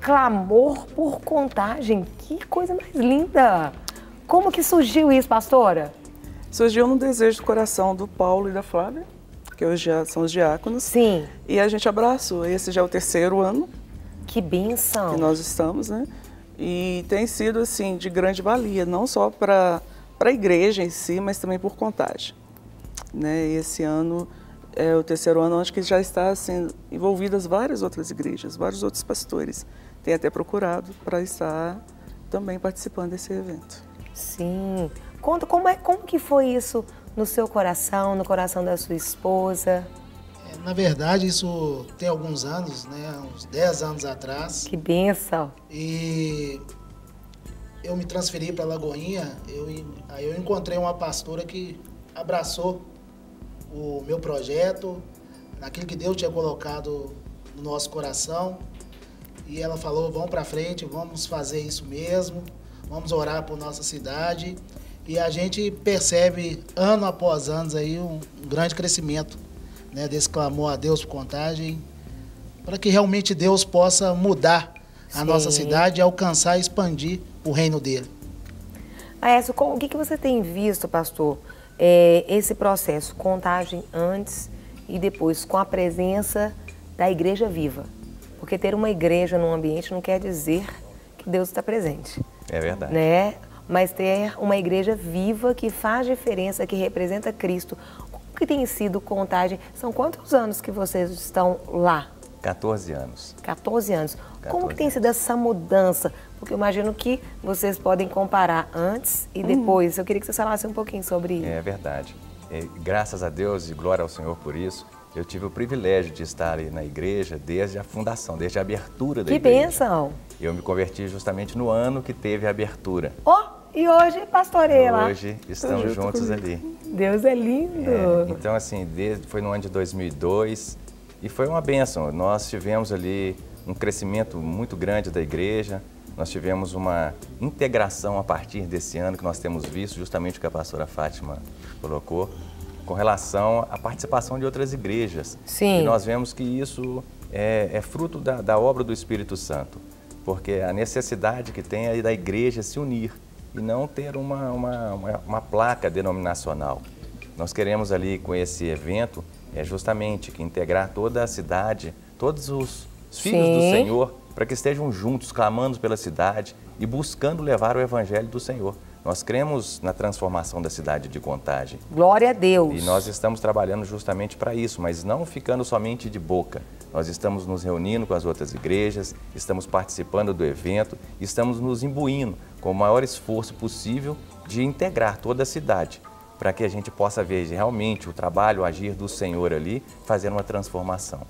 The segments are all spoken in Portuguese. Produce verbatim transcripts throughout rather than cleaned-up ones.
Clamor por Contagem. Que coisa mais linda! Como que surgiu isso, pastora? Surgiu no desejo do coração do Paulo e da Flávia, que hoje já são os diáconos. Sim. E a gente abraçou. Esse já é o terceiro ano. Que bênção! Que nós estamos, né? E tem sido, assim, de grande valia, não só para a igreja em si, mas também por Contagem. Né? E esse ano é o terceiro ano, acho que já está sendo envolvidas várias outras igrejas, vários outros pastores têm até procurado para estar também participando desse evento. Sim. Conta, como, é, como que foi isso no seu coração, no coração da sua esposa? É, na verdade, isso tem alguns anos, né? Uns dez anos atrás. Que bênção! E eu me transferi para Lagoinha, eu, aí eu encontrei uma pastora que abraçou o meu projeto, naquilo que Deus tinha colocado no nosso coração. E ela falou, vamos para frente, vamos fazer isso mesmo, vamos orar por nossa cidade. E a gente percebe, ano após ano, aí, um, um grande crescimento, né, desse clamor a Deus por Contagem, para que realmente Deus possa mudar a Sim. nossa cidade e alcançar e expandir o reino dele. Aécio, o que, que você tem visto, pastor, é, esse processo, Contagem antes e depois, com a presença da Igreja Viva? Porque ter uma igreja num ambiente não quer dizer que Deus está presente. É verdade. Né? Mas ter uma igreja viva que faz diferença, que representa Cristo. Como que tem sido Contagem? São quantos anos que vocês estão lá? quatorze anos. quatorze anos. quatorze Como que tem anos. sido essa mudança? Porque eu imagino que vocês podem comparar antes e depois. Hum. Eu queria que você falasse um pouquinho sobre isso. É verdade. E, graças a Deus e glória ao Senhor por isso, eu tive o privilégio de estar ali na igreja desde a fundação, desde a abertura da que igreja. Que bênção! Eu me converti justamente no ano que teve a abertura. Oh, e hoje pastoreia lá. Hoje estamos juntos ali. Deus é lindo! É, então, assim, desde, foi no ano de dois mil e dois e foi uma bênção. Nós tivemos ali um crescimento muito grande da igreja, nós tivemos uma integração a partir desse ano que nós temos visto, justamente o que a pastora Fátima colocou, com relação à participação de outras igrejas. Sim. E nós vemos que isso é, é fruto da, da obra do Espírito Santo, porque a necessidade que tem aí da igreja se unir e não ter uma, uma, uma, uma placa denominacional. Nós queremos ali com esse evento é justamente que integrar toda a cidade, todos os filhos Sim. do Senhor, para que estejam juntos, clamando pela cidade e buscando levar o evangelho do Senhor. Nós cremos na transformação da cidade de Contagem. Glória a Deus! E nós estamos trabalhando justamente para isso, mas não ficando somente de boca. Nós estamos nos reunindo com as outras igrejas, estamos participando do evento, estamos nos imbuindo com o maior esforço possível de integrar toda a cidade, para que a gente possa ver realmente o trabalho, o agir do Senhor ali, fazendo uma transformação.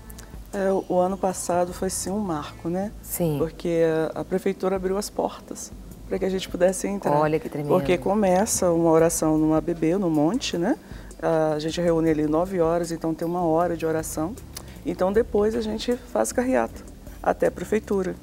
É, o ano passado foi sim um marco, né? Sim. Porque a, a prefeitura abriu as portas para que a gente pudesse entrar. Olha que tremendo. Porque começa uma oração numa A B B, no monte, né? A gente reúne ali nove horas, então tem uma hora de oração. Então depois a gente faz carreata até a prefeitura.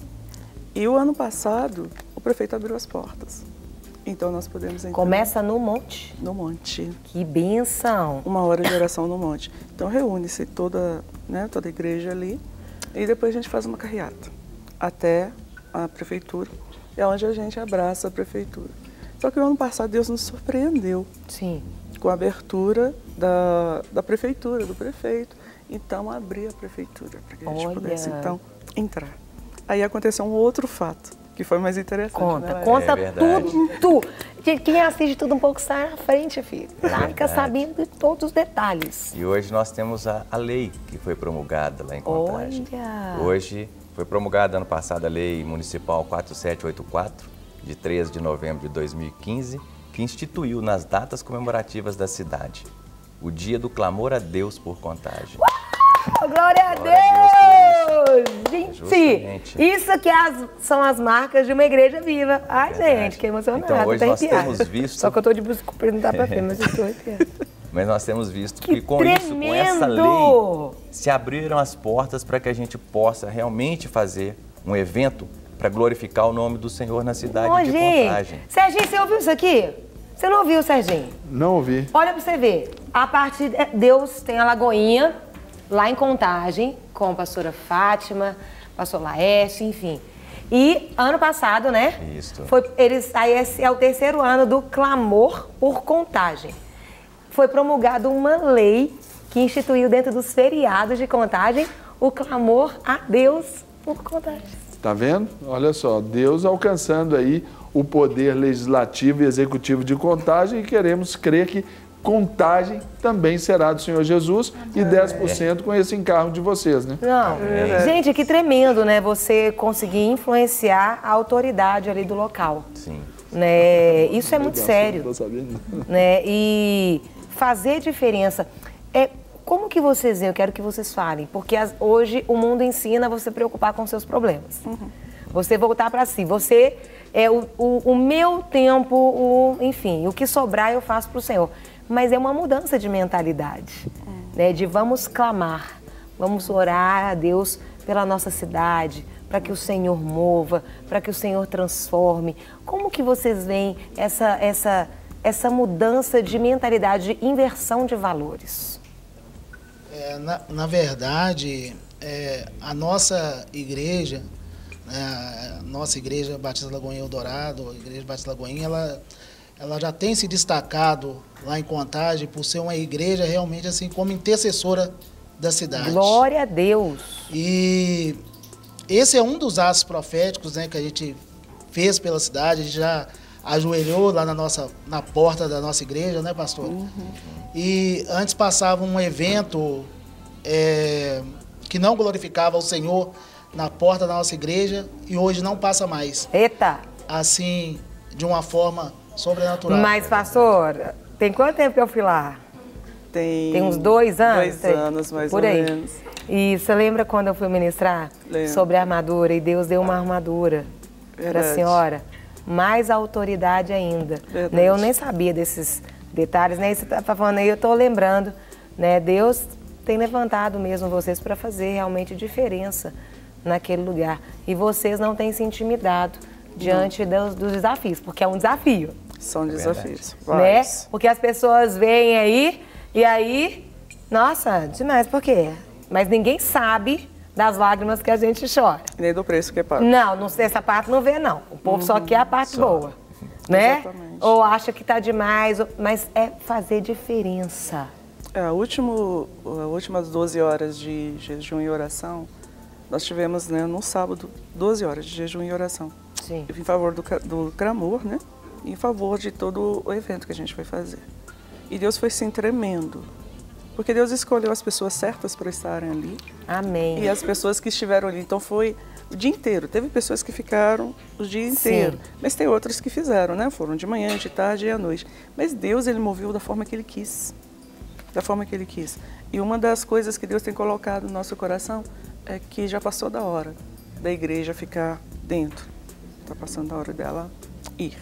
E o ano passado, o prefeito abriu as portas. Então nós podemos entrar. Começa no monte? No monte. Que bênção! Uma hora de oração no monte. Então reúne-se toda, né, toda a igreja ali e depois a gente faz uma carreata até a prefeitura. É onde a gente abraça a prefeitura. Só que o ano passado Deus nos surpreendeu. Sim. Com a abertura da, da prefeitura, do prefeito. Então, abrir a prefeitura para que a gente Olha. pudesse, então, entrar. Aí aconteceu um outro fato, que foi mais interessante. Conta, né? conta É tudo. Gente, quem assiste tudo um pouco sai à frente, filho. É Tá? Fica sabendo de todos os detalhes. E hoje nós temos a, a lei que foi promulgada lá em Contagem. Olha. Hoje foi promulgada ano passado a Lei Municipal quatro sete oito quatro, de treze de novembro de dois mil e quinze, que instituiu nas datas comemorativas da cidade o Dia do Clamor a Deus por Contagem. Uau, glória a Glória a Deus! Gente, Justamente. isso aqui as- são as marcas de uma igreja viva. Ai, Verdade. gente, que emocionada. Então, hoje tô nós arrepiada. temos visto- Só que eu tô de busca perguntar pra frente, mas eu tô arrepiada. Mas nós temos visto Que que, com isso, com essa lei, tremendo! se abriram as portas para que a gente possa realmente fazer um evento para glorificar o nome do Senhor na cidade Ô, de gente, Contagem. Serginho, você ouviu isso aqui? Você não ouviu, Serginho? Não ouvi. Olha pra você ver. A partir de Deus tem a Lagoinha, lá em Contagem, com a pastora Fátima, pastor Laércio, enfim. E ano passado, né? Isso. Foi, eles, aí esse é o terceiro ano do clamor por contagem. Foi promulgada uma lei que instituiu dentro dos feriados de contagem o clamor a Deus por contagem. Tá vendo? Olha só, Deus alcançando aí o poder legislativo e executivo de contagem e queremos crer que Contagem também será do Senhor Jesus e dez por cento com esse encargo de vocês, né? Não, é. Gente, que tremendo, né? Você conseguir influenciar a autoridade ali do local. Sim. Né? Isso é muito sério. Não tô sabendo. Né? E fazer diferença. É, como que vocês veem? Eu quero que vocês falem, porque as, hoje o mundo ensina você a preocupar com seus problemas. Uhum. Você voltar para si. Você, é o, o, o meu tempo, o, enfim, o que sobrar eu faço para o Senhor. Mas é uma mudança de mentalidade, é. né? De vamos clamar, vamos orar a Deus pela nossa cidade, para que o Senhor mova, para que o Senhor transforme. Como que vocês veem essa, essa, essa mudança de mentalidade, de inversão de valores? É, na, na verdade, é, a nossa igreja, né, a nossa igreja Batista Lagoinha Eldorado, a igreja Batista Lagoinha, ela... ela já tem se destacado lá em Contagem por ser uma igreja realmente assim como intercessora da cidade. Glória a Deus! E esse é um dos atos proféticos, né, que a gente fez pela cidade. A gente já ajoelhou lá na, nossa, na porta da nossa igreja, né, pastor? Uhum. E antes passava um evento é, que não glorificava o Senhor na porta da nossa igreja e hoje não passa mais. Eita! Assim, de uma forma sobrenatural. Mas, pastor, tem quanto tempo que eu fui lá? Tem, tem uns dois anos? Dois anos, mais por ou aí. menos. E você lembra quando eu fui ministrar Lembro. sobre a armadura? E Deus deu uma armadura para a senhora? Mais autoridade ainda. Né? Eu nem sabia desses detalhes, né? Você está falando aí, eu estou lembrando, né? Deus tem levantado mesmo vocês para fazer realmente diferença naquele lugar. E vocês não têm se intimidado diante dos, dos desafios, porque é um desafio. São desafios. Né? Porque as pessoas veem aí, e aí, nossa, demais, por quê? Mas ninguém sabe das lágrimas que a gente chora. E nem do preço que é pago. Não, não sei, essa parte não vê, não. O povo uhum, só quer a parte só. boa, né? Exatamente. Ou acha que tá demais, mas é fazer diferença. É, a último, as últimas doze horas de jejum e oração, nós tivemos, né, no sábado, doze horas de jejum e oração. Sim. Em favor do, do clamor, né? Em favor de todo o evento que a gente foi fazer. E Deus foi, sim, tremendo. Porque Deus escolheu as pessoas certas para estarem ali. Amém. E as pessoas que estiveram ali. Então foi o dia inteiro. Teve pessoas que ficaram o dia inteiro. Sim. Mas tem outras que fizeram, né? Foram de manhã, de tarde e à noite. Mas Deus, Ele moveu da forma que Ele quis. Da forma que Ele quis. E uma das coisas que Deus tem colocado no nosso coração é que já passou da hora da igreja ficar dentro. Está passando a hora dela ir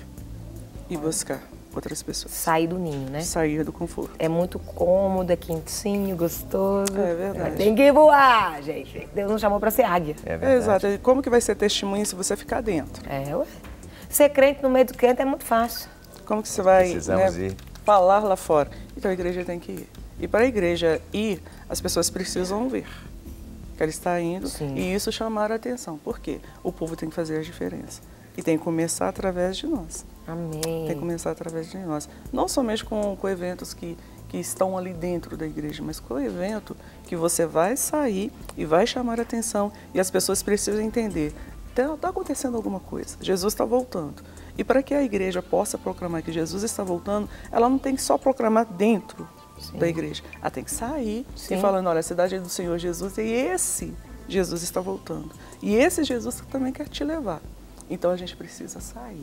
e buscar outras pessoas. Sair do ninho, né? Sair do conforto. É muito cômodo, é quentinho, gostoso. É verdade. Tem que voar, gente. Deus nos chamou para ser águia. É verdade. É, exato. E como que vai ser testemunho se você ficar dentro? É, ué. Ser crente no meio do crente é muito fácil. Como que você vai, Precisamos né, ir. falar lá fora? Então a igreja tem que ir. E para a igreja ir, as pessoas precisam ver que ela está indo. Sim. E isso chamar a atenção. Por quê? O povo tem que fazer a diferença. E tem que começar através de nós. Amém. Tem que começar através de nós. Não somente com, com eventos que, que estão ali dentro da igreja, mas com o evento que você vai sair e vai chamar a atenção e as pessoas precisam entender. Está tá acontecendo alguma coisa. Jesus está voltando. E para que a igreja possa proclamar que Jesus está voltando, ela não tem que só proclamar dentro Sim. da igreja. Ela tem que sair Sim. e falando, olha, a cidade é do Senhor Jesus e esse Jesus está voltando. E esse Jesus também quer te levar. Então a gente precisa sair,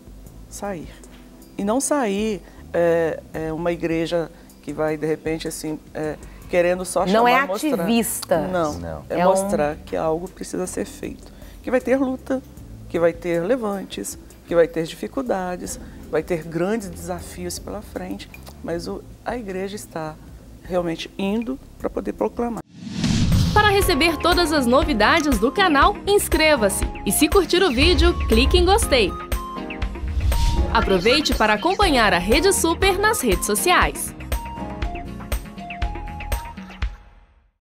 sair. E não sair é, é uma igreja que vai, de repente, assim, é, querendo só chamar, não é mostrar. ativista. Não, não. é, é mostrar um... que algo precisa ser feito. Que vai ter luta, que vai ter levantes, que vai ter dificuldades, vai ter grandes desafios pela frente, mas o, a igreja está realmente indo para poder proclamar. Para receber todas as novidades do canal, inscreva-se e se curtir o vídeo, clique em gostei. Aproveite para acompanhar a Rede Super nas redes sociais.